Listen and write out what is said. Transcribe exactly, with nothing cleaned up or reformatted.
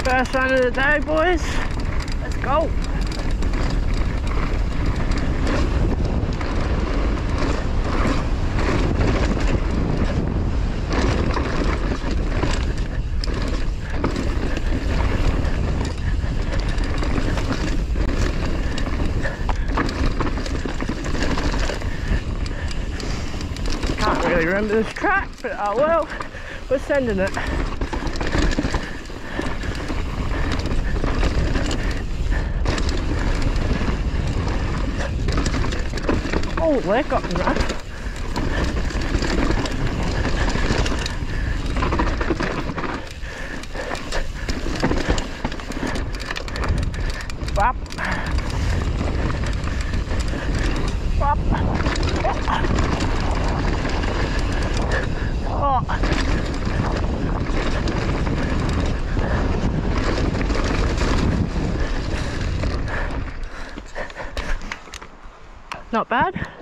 First run of the day, boys. Let's go. Can't really remember this track, but oh well, we're sending it. Oh, they got me right. Bop. Bop. Oh. Oh. Not bad.